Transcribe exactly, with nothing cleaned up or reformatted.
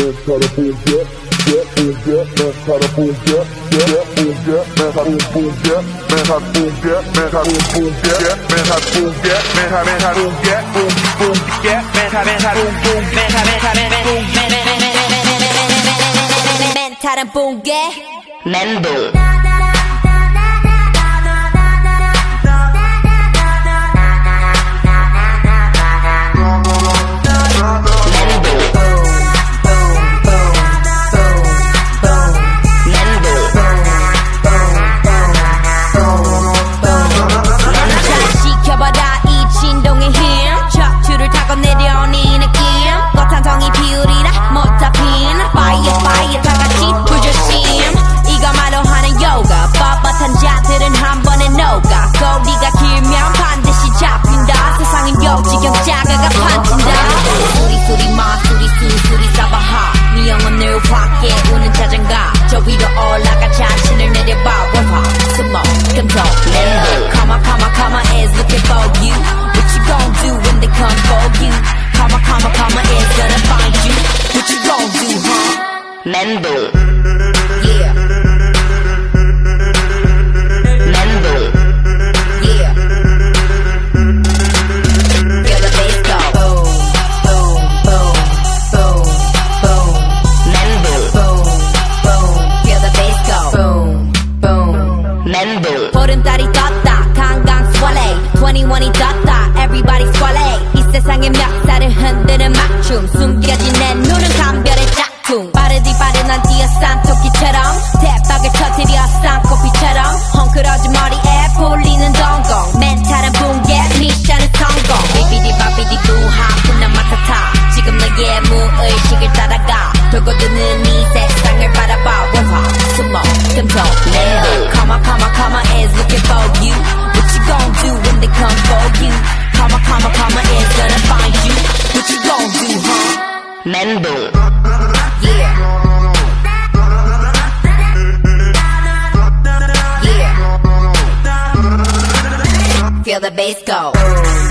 멘탈은 붕괴 멘붕 지경자가가 판친다 소리 소리 마 소리 수 소리 사바하 네 영혼을 확게 우는 자장가 저 위로 올라가 자신을 내려봐 원화 스모 금속 멘붕 Come on come on come on is looking for you What you gon' do when they come for you Come on come on come on is gonna find you What you gon' do huh 멘붕 Yeah 보름달이 떴다 강강 swallow 이십일이 떴다 everybody swallow 이 세상의 멱살을 흔드는 막춤 숨겨진 내 눈은 감별의 짝퉁 빠르디 빠르난 뛰어싼 토끼처럼 대박을 터뜨려 쌍코피처럼 헝클어진 머리에 풀리는 동공 멘탈은 붕괴 미션은 성공 비비디 바비디 두하푼난 마타타 지금 너의 무의식을 따라가 돌고 도는 이 세상을 바라봐 원화 수목 금속 멘붕 Come on come on come on is looking for you What you gon' do when they come for you Come on come on come on is gonna find you What you gon' do huh 멘붕 Yeah Yeah Feel the bass go